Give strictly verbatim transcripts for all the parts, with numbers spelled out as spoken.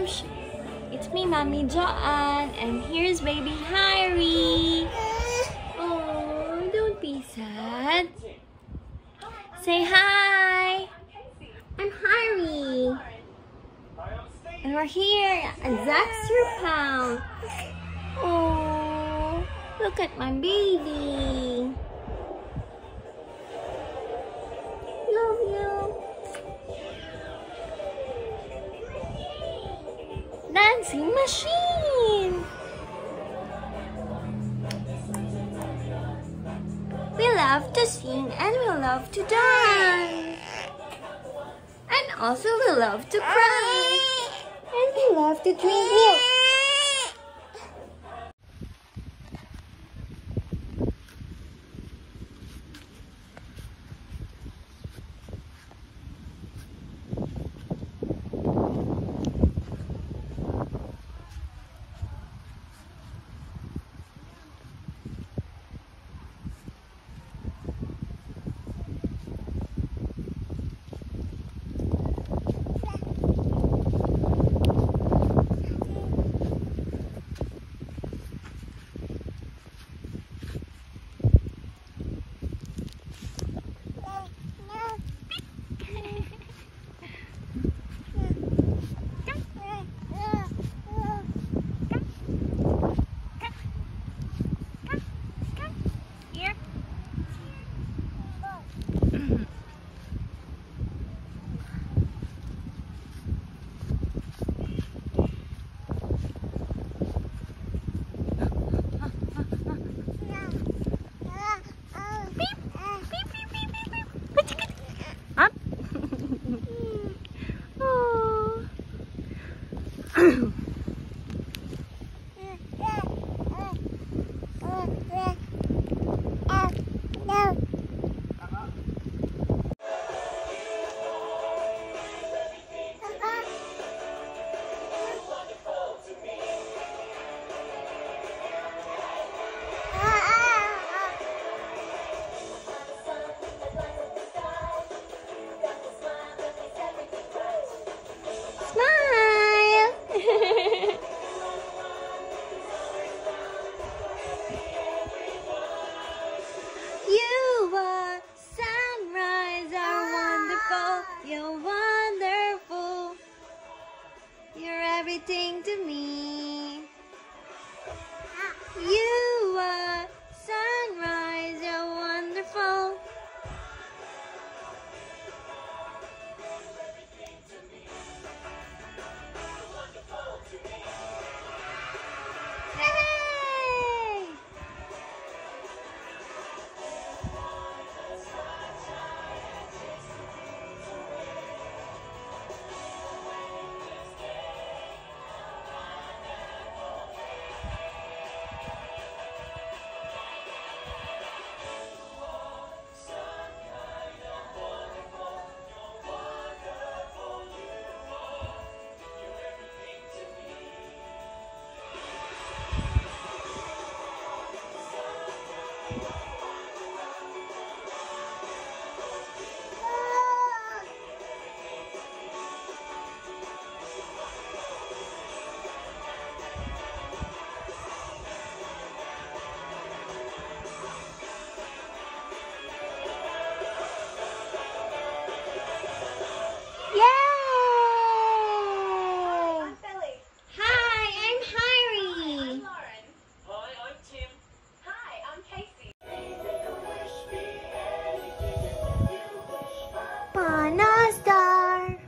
Whoosh! It's me, Mommy Joanne, and here's baby Harry. Oh, don't be sad. Say hi. I'm Harry. And we're here at Zaxter Pound. Oh, look at my baby. Love you. Dancing machine. We love to sing and we love to dance. And also we love to cry. And we love to drink milk. Everything to me. You are sunrise, you're wonderful. Hey! Star.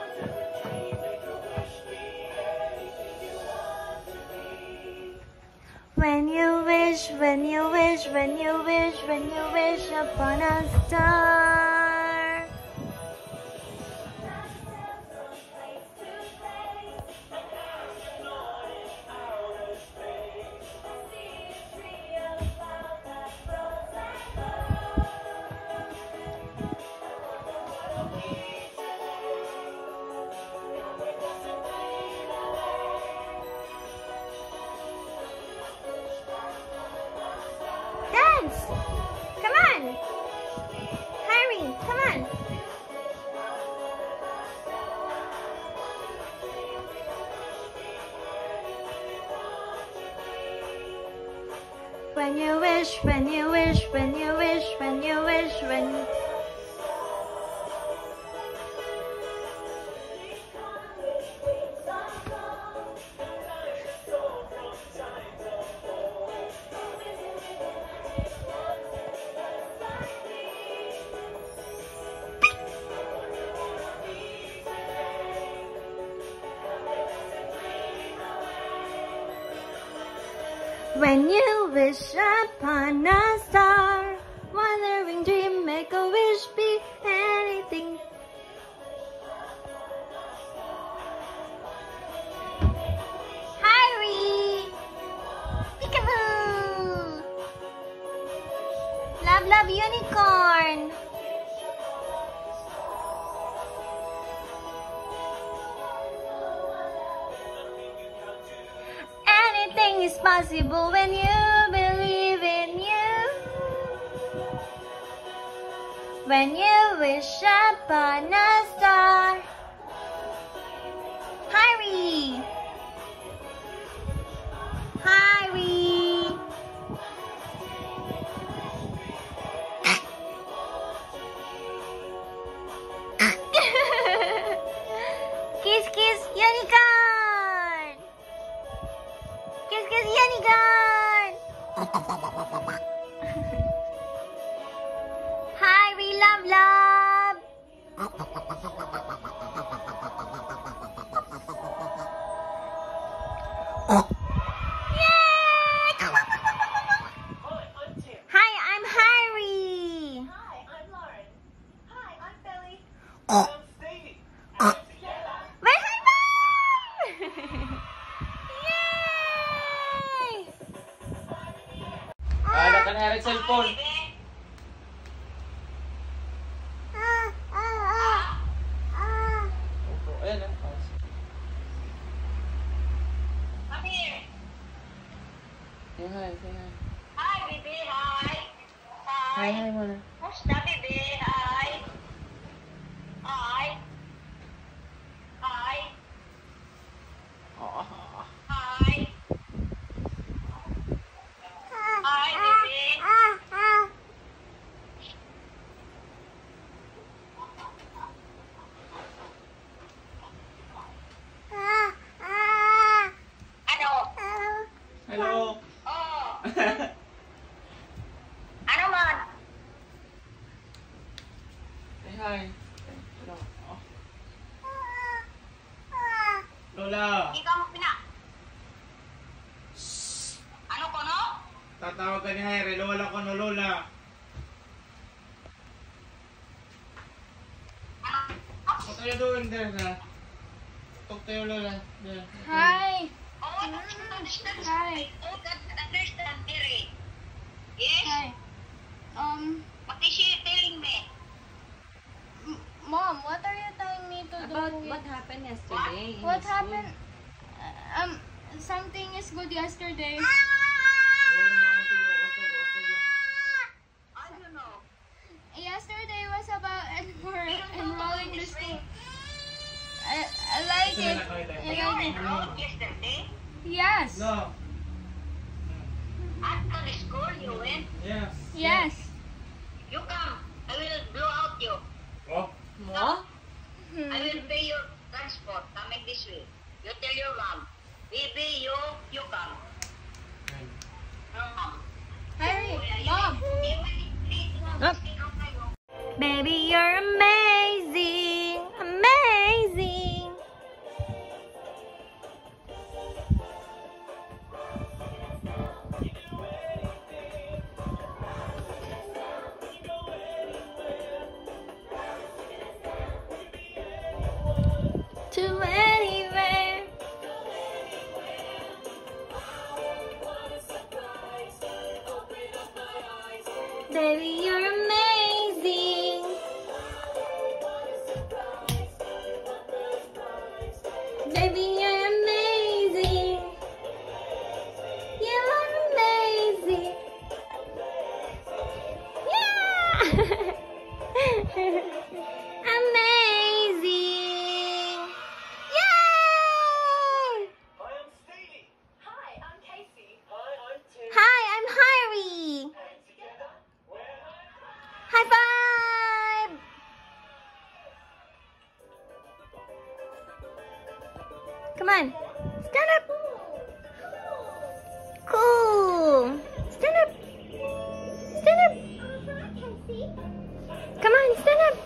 When you wish, when you wish, when you wish, when you wish upon a star. Dance! Come on! Harry, come on! When you wish, when you wish, when you wish, when you wish, when you... When you wish upon a star, wandering dream, make a wish, be anything. Harry! Peekaboo! Love, love, unicorn! Anything is possible when you believe in you. When you wish upon a star. Harry! Harry! Kiss, kiss, unicorn! Kiss, kiss, unicorn! Hi, we love, love! Yay! Hi, I'm Harry! Hi, I'm Lauren. Hi, I'm Billy. I'm Sadie. And together. Where's my mom? Yay! Ada ka na rin cellphone. Opo, ayan ah. Come here. Say hi, say hi. Hi, baby. Hi. Hi, Hi. hi muna. Musta, baby? Hi. Hi. Hi. Oo. Hi. Hi, baby. Ano? Hello. Oh. Ano man? Say hi. Hello. Oh. Lola, Ikaw mo pina. Ano ko, no? tatawag ka ni Harry. Lola ko no, Lola. Huwag tayo doon, there na. Tutok tayo, Lola. There. Hi! Oh, that's understand. Hi. Oh, that's understand, Terry. Yes? Hi. Um, What is she telling me? m- Mom, what are you telling me to About do? what happened yesterday in What the school. happened? Uh, Um, something is good yesterday. Lola, makakantog ako. Utog, utog yan. I don't know. Yesterday was about enroll You don't know enrolling the this school. way. I, I like Ito na it. lang kami tayo. I You like it. enrolled yesterday? Yes. No. After the school you went? Yes. Yes. You come. I will blow out you. Oh. Mo? Hmm. I will pay your transport coming this way. You tell your mom. Baby, you, you come. Mom. Harry, Mom. Up. Baby, you're amazing, amazing. To anywhere. Baby, you're amazing. Baby, you're amazing. You're amazing. Yeah! Amazing. Yay! I am Sadie. Hi, I'm Casey. Hi, I'm Tim. Hi, I'm Harry. on. Stand up. Cool. Stand up. Stand up. Come on, stand up.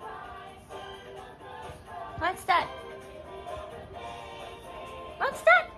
What's that? What's that?